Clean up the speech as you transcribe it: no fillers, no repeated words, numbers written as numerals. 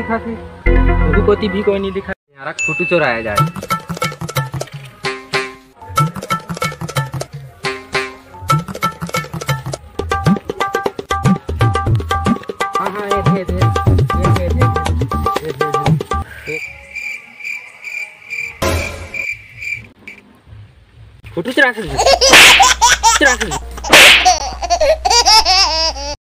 दिखा थे, वो कोती भी कोई नहीं दिखा। यार फोटो चोराया जाए। हाँ हाँ ये थे फोटो चुरा